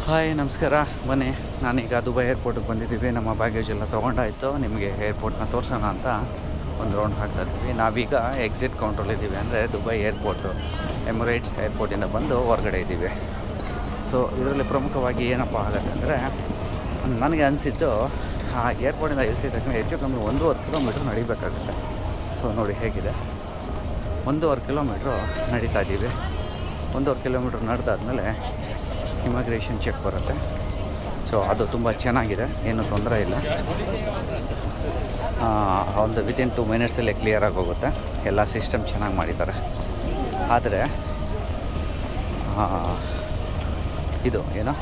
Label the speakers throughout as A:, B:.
A: Hi ನಮಸ್ಕಾರ. ಬನ್ನಿ, ನಾನೀಗ ದುಬೈ ಏರ್ಪೋರ್ಟಿಗೆ ಬಂದಿದ್ದೀವಿ. ನಮ್ಮ ಬ್ಯಾಗೇಜ್ ಎಲ್ಲ ತೊಗೊಂಡಾಯಿತು. ನಿಮಗೆ ಏರ್ಪೋರ್ಟ್ನ ತೋರಿಸೋಣ ಅಂತ ಒಂದು ರೌಂಡ್ ಹಾಕ್ತಾ ಇದ್ದೀವಿ. ನಾವೀಗ ಎಕ್ಸಿಟ್ ಕೌಂಟ್ರಲ್ಲಿದ್ದೀವಿ, ಅಂದರೆ ದುಬೈ ಏರ್ಪೋರ್ಟು ಎಮಿರೇಟ್ಸ್ ಏರ್ಪೋರ್ಟಿಂದ ಬಂದು ಹೊರಗಡೆ ಇದ್ದೀವಿ. ಸೊ ಇದರಲ್ಲಿ ಪ್ರಮುಖವಾಗಿ ಏನಪ್ಪ ಆಗುತ್ತೆ ಅಂದರೆ, ನನಗೆ ಅನಿಸಿದ್ದು ಆ ಏರ್ಪೋರ್ಟಿಂದ ಇಳಿಸಿದ ತಕ್ಷಣ ಹೆಚ್ಚು ಕಮ್ಮಿ 1.5 ಕಿಲೋಮೀಟ್ರ್ ನಡಿಬೇಕಾಗುತ್ತೆ. ಸೊ ನೋಡಿ ಹೇಗಿದೆ, 1.5 ಕಿಲೋಮೀಟ್ರು ನಡೀತಾ ಇದ್ದೀವಿ. 1.5 ಕಿಲೋಮೀಟ್ರ್ ನಡೆದಾದ್ಮೇಲೆ ಇಮಿಗ್ರೇಷನ್ ಚೆಕ್ ಬರುತ್ತೆ. ಸೊ ಅದು ತುಂಬ ಚೆನ್ನಾಗಿದೆ, ಏನೂ ತೊಂದರೆ ಇಲ್ಲ. ಒಂದು ವಿತಿನ್ 2 ಮಿನಿಟ್ಸಲ್ಲೇ ಕ್ಲಿಯರಾಗಿ ಹೋಗುತ್ತೆ. ಎಲ್ಲ ಸಿಸ್ಟಮ್ ಚೆನ್ನಾಗಿ ಮಾಡಿದ್ದಾರೆ. ಆದರೆ ಇದು ಏನೋ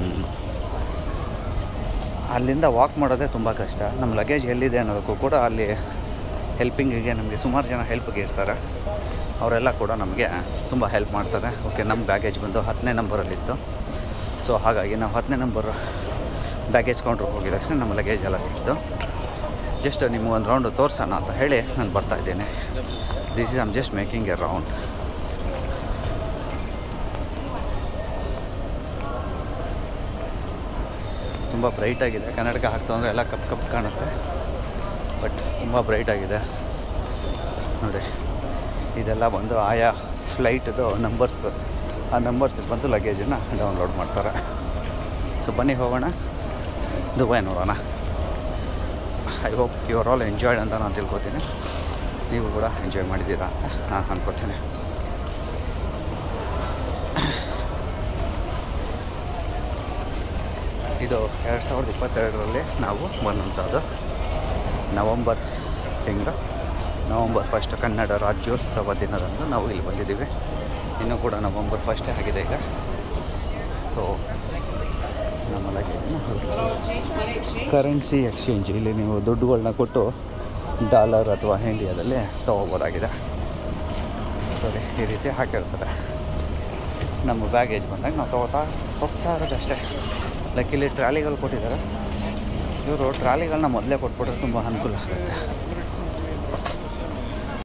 A: ಅಲ್ಲಿಂದ ವಾಕ್ ಮಾಡೋದೇ ತುಂಬ ಕಷ್ಟ. ನಮ್ಮ ಲಗೇಜ್ ಎಲ್ಲಿದೆ ಅನ್ನೋದಕ್ಕೂ ಕೂಡ ಅಲ್ಲಿ ಹೆಲ್ಪಿಂಗಿಗೆ ನಮಗೆ ಸುಮಾರು ಜನ ಹೆಲ್ಪ್ಗೆ ಇರ್ತಾರೆ. ಅವರೆಲ್ಲ ಕೂಡ ನಮಗೆ ತುಂಬ ಹೆಲ್ಪ್ ಮಾಡ್ತಾರೆ. ಓಕೆ, ನಮ್ಮ ಬ್ಯಾಗೇಜ್ ಬಂದು 10ನೇ ನಂಬರಲ್ಲಿತ್ತು. ಸೊ ಹಾಗಾಗಿ ನಾವು 10ನೇ ನಂಬರ್ ಬ್ಯಾಗೇಜ್ ಕೌಂಟ್ರಿಗೆ ಹೋಗಿದ ತಕ್ಷಣ ನಮ್ಮ ಲಗೇಜ್ ಎಲ್ಲ ಸಿಕ್ತು. ಜಸ್ಟ್ ನಿಮಗೊಂದು ರೌಂಡು ತೋರಿಸೋಣ ಅಂತ ಹೇಳಿ ನಾನು ಬರ್ತಾಯಿದ್ದೇನೆ. This is I'm just making a round. ತುಂಬ ಬ್ರೈಟಾಗಿದೆ. ಕನ್ನಡಕ ಹಾಕ್ತಂದರೆ ಎಲ್ಲ ಕಪ್ ಕಪ್ ಕಾಣುತ್ತೆ, ಬಟ್ ತುಂಬ ಬ್ರೈಟಾಗಿದೆ ನೋಡಿ. ಇದೆಲ್ಲ ಬಂದು ಆಯಾ ಫ್ಲೈಟ್ದು ನಂಬರ್ಸ್. ಆ ನಂಬರ್ಸ್ ಬಂದು ಲಗೇಜನ್ನು ಡೌನ್ಲೋಡ್ ಮಾಡ್ತಾರೆ. ಸೊ ಬನ್ನಿ ಹೋಗೋಣ, ದುಬೈ ನೋಡೋಣ. I hope you are all enjoyed ಅಂತ ನಾನು ತಿಳ್ಕೊತೀನಿ. ನೀವು ಕೂಡ ಎಂಜಾಯ್ ಮಾಡಿದ್ದೀರಾ ಅಂತ ನಾನು ಅನ್ಕೋತೀನಿ. ಇದು 2022ರಲ್ಲಿ ನಾವು ಬಂದಂಥದ್ದು ನವಂಬರ್ ತಿಂಗಳು, ನವಂಬರ್ 1 ಕನ್ನಡ ರಾಜ್ಯೋತ್ಸವ ದಿನದಂದು ನಾವು ಇಲ್ಲಿ ಬಂದಿದ್ದೀವಿ. ಇನ್ನೂ ಕೂಡ ನವಂಬರ್ 1 ಆಗಿದೆ ಈಗ. ಸೊ ನಮ್ಮ ಲಗೇಜನ್ನು ಕರೆನ್ಸಿ ಎಕ್ಸ್ಚೇಂಜ್, ಇಲ್ಲಿ ನೀವು ದುಡ್ಡುಗಳನ್ನ ಕೊಟ್ಟು ಡಾಲರ್ ಅಥವಾ ಇಂಡಿಯಾದಲ್ಲಿ ತೊಗೋಬೋದಾಗಿದೆ. ಸರಿ, ಈ ರೀತಿ ಹಾಕಿರ್ತಾರೆ. ನಮ್ಮ ಬ್ಯಾಗೇಜ್ ಬಂದಾಗ ನಾವು ಹೋಗ್ತಾ ಇರೋದಷ್ಟೇ. ಲಕ್ಕಿಲಿ ಟ್ರಾಲಿಗಳು ಕೊಟ್ಟಿದ್ದಾರೆ. ಇವರು ಟ್ರಾಲಿಗಳನ್ನ ಮೊದಲೇ ಕೊಟ್ಬಿಟ್ರೆ ತುಂಬ ಅನುಕೂಲ ಆಗುತ್ತೆ.